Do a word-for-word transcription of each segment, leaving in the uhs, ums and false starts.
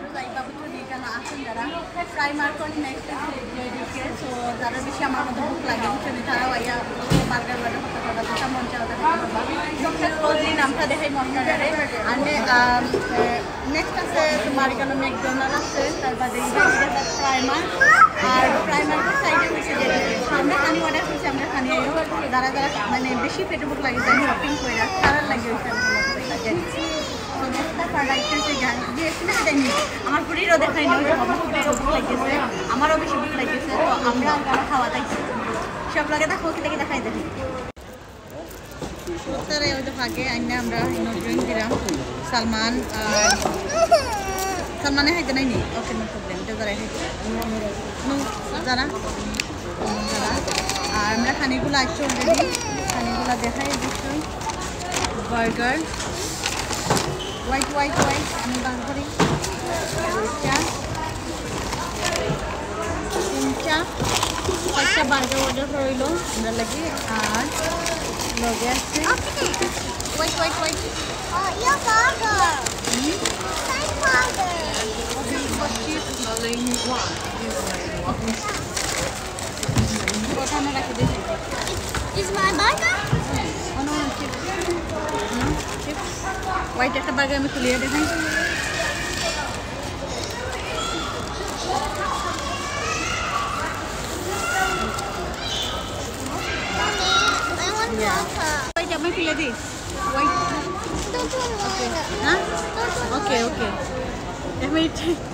যাইবা বুঝছো এখানে আসেন যারা প্রাইমার কোন নেক্সট দিকে সো যারা বেশি আমার মতো ভুক লাগে বুঝছো তারাও আইয়া বার্গার বার্গার করতে পারবা যেটা মন চাও তাকে করবা সবচেয়ে ক্লোজলি নামটা দেখাই মন করে আন্ডে নেক্সট আছে তোমার এখানে ম্যাকডোনাল্ড আছে তারপর দেখবে প্রাইমার আর প্রাইমারের সাইডে হচ্ছে যে আমরা খানি অর্ডার করছি আমরা খানি যারা যারা মানে বেশি পেটে ভুক লাগে তাই শপিং করে তারা লাগে হচ্ছে আমার পুরীরও দেখাই না লাগেছে আমারও বেশি ভুক লাগেছে তো আমরা আমরা খাওয়া থাকছি সব লাগে দেখো কি দেখে দেখাই দেখি ভাগে আইনে আমরা ড্রিঙ্ক দিলাম সালমান সালমানে খাইতে নাইনি ওকে নো প্রবলেম যারা খাইতে যারা যারা আর আমরা খানিগুলো আসছি অলরেডি খানিগুলো দেখাই দিচ্ছি বার্গার হোয়াইট হোয়াইট হোয়াইট আমি বাং করি দুইটা তিনটা একটা বার্গার অর্ডার করইল আমরা লাগি আর লগে আছে white white white your burger my burger is my burger oh no chips no chips white একটা বার্গার আমি খুলিয়ে দেখাই white আমি খুলে দিই white okay huh okay okay wait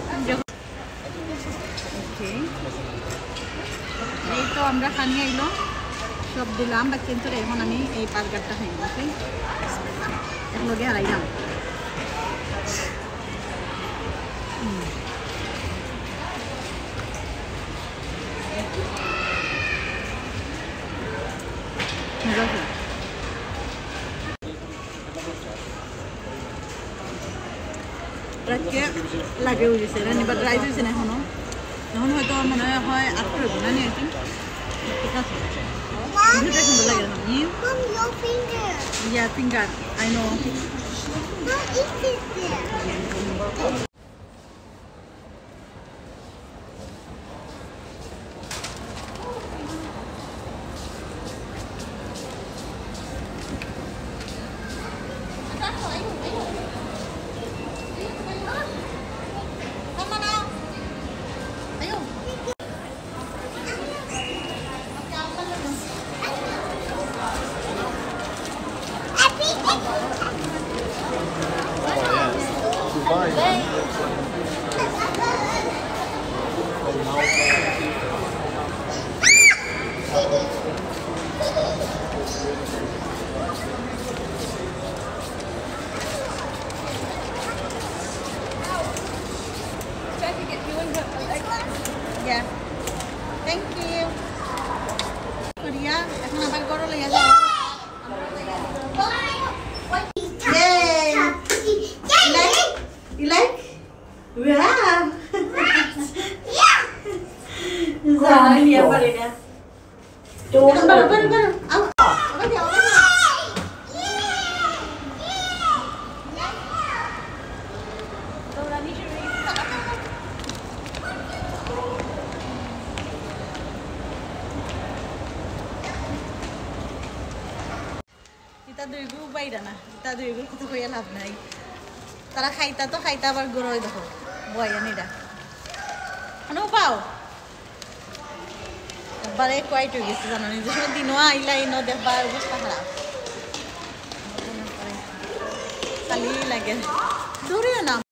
okay এই তো আমরা খানি আইলো সব দিলাম বা কিন্তু এখন আমি এই বার্গারটা খাই ওকে এখন লগে হারাইলাম রাখে লাগে হয়েছে রানি বা ড্রাই হয়েছে না এখনো এখন হয়তো মনে হয় আর করব না নি আইটিং ঠিক আছে ভিডিওটা সুন্দর লাগে না নি Mom, your finger. Yeah, finger. I know. No, it is there. Yeah. Thank you. Korea, এখন আবার গরো লইয়া যাও। Yay! You like? You like? Wow! Yeah! Jangan dia pare dia. Tuh, bar bar bar. Au. Apa dia? Apa dia? দুইগু বাইরা না তা দুইগু কিছু কইয়া লাভ নাই তারা খাইতা তো খাইতা আবার গরয় দেখো বয়া নিডা আনো পাও একবারে কোয়াইট হয়ে গেছে জানো নি যখন দিনও আইলা ইনো দেখবার অবস্থা খারাপ খালি লাগে দূরে না